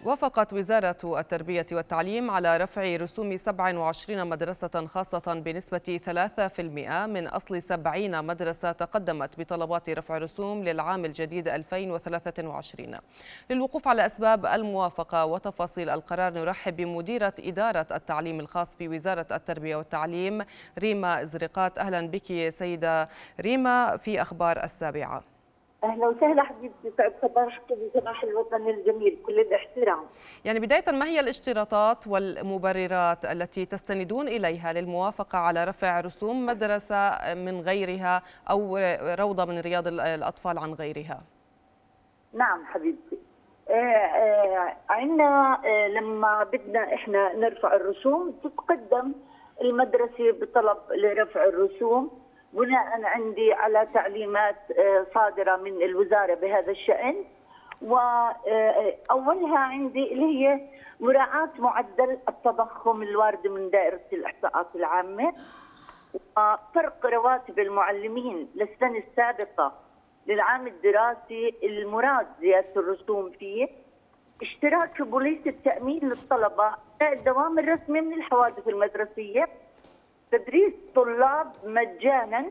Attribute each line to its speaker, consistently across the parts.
Speaker 1: وافقت وزارة التربية والتعليم على رفع رسوم 27 مدرسة خاصة بنسبة 3% من أصل 70 مدرسة تقدمت بطلبات رفع رسوم للعام الجديد 2023. للوقوف على أسباب الموافقة وتفاصيل القرار نرحب بمديرة إدارة التعليم الخاص في وزارة التربية والتعليم ريما إزرقات. أهلا بك سيدة ريما في أخبار السابعة.
Speaker 2: اهلا وسهلا حبيبتي، سعد صباحك بصباح الوطن الجميل، كل الاحترام.
Speaker 1: يعني بداية، ما هي الاشتراطات والمبررات التي تستندون إليها للموافقة على رفع رسوم مدرسة من غيرها أو روضة من رياض الأطفال عن غيرها؟
Speaker 2: نعم حبيبتي، عندنا لما بدنا احنا نرفع الرسوم تتقدم المدرسة بطلب لرفع الرسوم بناء عندي على تعليمات صادرة من الوزارة بهذا الشأن. وأولها عندي اللي هي مراعاة معدل التضخم الوارد من دائرة الإحصاءات العامة، وفرق رواتب المعلمين للسنة السابقة للعام الدراسي المراد زيادة الرسوم فيه، اشتراك في بوليس التأمين للطلبة، الدوام الرسمي من الحوادث المدرسية، تدريس طلاب مجانا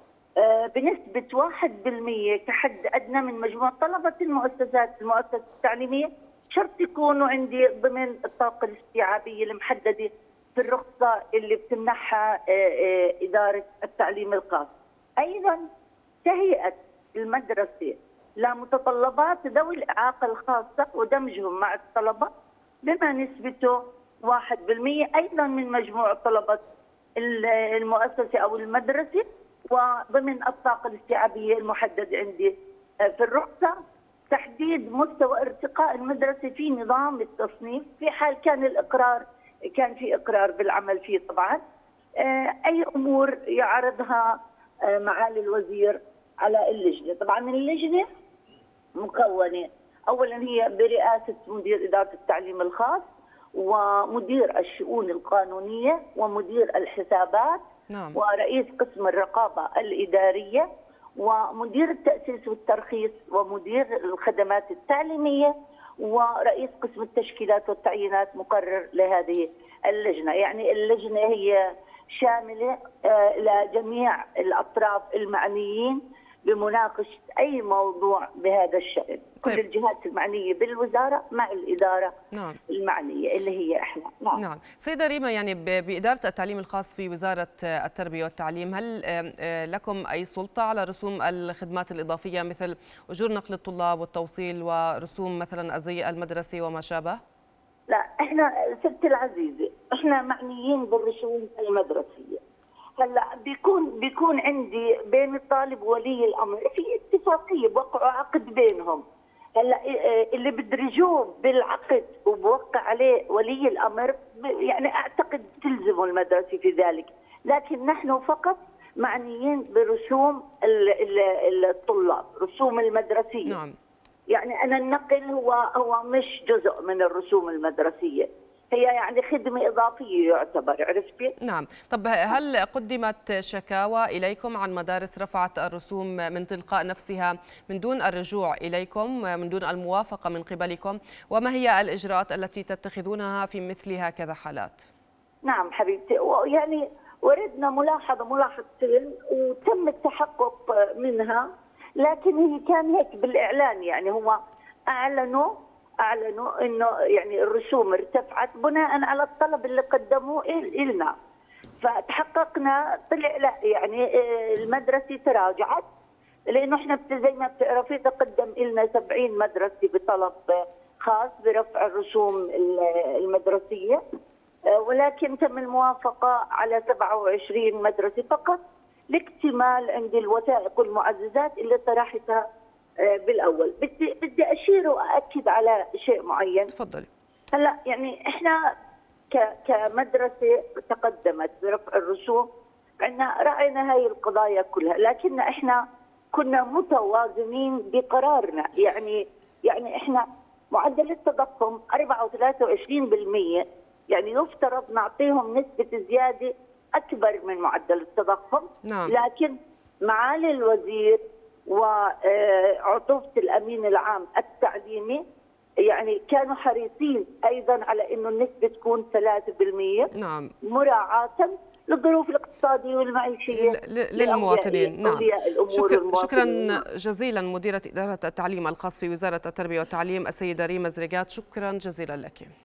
Speaker 2: بنسبة 1% كحد أدنى من مجموع طلبة المؤسسة التعليمية، شرط يكونوا عندي ضمن الطاقة الاستيعابية المحددة في الرخصة اللي بتمنحها إدارة التعليم الخاص. أيضا تهيئة المدرسة لمتطلبات ذوي الإعاقة الخاصة ودمجهم مع الطلبة بما نسبته 1% أيضا من مجموع طلبة المؤسسة أو المدرسة وضمن الطاقة الاستيعابية المحدد عندي في الرخصة. تحديد مستوى ارتقاء المدرسة في نظام التصنيف في حال كان في إقرار بالعمل فيه طبعا. أي أمور يعرضها معالي الوزير على اللجنة. طبعا اللجنة مكونة أولا هي برئاسة مدير إدارة التعليم الخاص ومدير الشؤون القانونية ومدير الحسابات،
Speaker 1: نعم.
Speaker 2: ورئيس قسم الرقابة الإدارية ومدير التأسيس والترخيص ومدير الخدمات التعليمية ورئيس قسم التشكيلات والتعيينات مقرر لهذه اللجنة. يعني اللجنة هي شاملة لجميع الأطراف المعنيين بمناقشة أي موضوع بهذا الشأن. كل الجهات المعنية بالوزارة مع الإدارة
Speaker 1: نعم.
Speaker 2: المعنية اللي هي إحنا.
Speaker 1: نعم. سيدة ريما، يعني بإدارة التعليم الخاص في وزارة التربية والتعليم، هل لكم أي سلطة على رسوم الخدمات الإضافية مثل أجور نقل الطلاب والتوصيل ورسوم مثلا الزي المدرسي وما شابه؟
Speaker 2: لا، إحنا ستي العزيزة إحنا معنيين بالرسوم المدرسية. هلا بيكون عندي بين الطالب وولي الامر في اتفاقيه بوقعوا عقد بينهم. هلا اللي بدرجوه بالعقد وبوقع عليه ولي الامر يعني اعتقد تلزمه المدرسه في ذلك، لكن نحن فقط معنيين برسوم الطلاب، رسوم المدرسيه.
Speaker 1: نعم.
Speaker 2: يعني انا النقل هو مش جزء من الرسوم المدرسيه، هي يعني خدمة إضافية يعتبر، عرفتي؟
Speaker 1: نعم. طب هل قدمت شكاوى إليكم عن مدارس رفعت الرسوم من تلقاء نفسها من دون الرجوع إليكم، من دون الموافقة من قبلكم؟ وما هي الإجراءات التي تتخذونها في مثل هكذا حالات؟
Speaker 2: نعم حبيبتي، يعني وردنا ملاحظتين وتم التحقق منها، لكن هي كان هيك بالإعلان. يعني هو أعلنوا انه يعني الرسوم ارتفعت بناء على الطلب اللي قدموه لنا، فتحققنا طلع لا، يعني المدرسه تراجعت لانه احنا زي ما بتعرفي تقدم لنا 70 مدرسه بطلب خاص برفع الرسوم المدرسيه، ولكن تم الموافقه على 27 مدرسه فقط لاكتمال عند الوثائق والمعززات اللي طرحتها بالاول. بدي اشير وااكد على شيء معين.
Speaker 1: تفضلي.
Speaker 2: هلا يعني احنا كمدرسه تقدمت برفع الرسوم، عندنا راعينا هاي القضايا كلها، لكن احنا كنا متوازنين بقرارنا. يعني احنا معدل التضخم 4.23%، يعني يفترض نعطيهم نسبه زياده اكبر من معدل التضخم.
Speaker 1: نعم.
Speaker 2: لكن معالي الوزير وعطوفة الأمين العام التعليمي يعني كانوا حريصين ايضا على انه النسبه تكون 3%.
Speaker 1: نعم.
Speaker 2: مراعاه للظروف الاقتصاديه والمعيشيه
Speaker 1: للمواطنين. نعم. شكرا
Speaker 2: والمواطنين.
Speaker 1: جزيلا مديرة إدارة التعليم الخاص في وزارة التربية والتعليم السيدة ريما زريقات، شكرا جزيلا لك.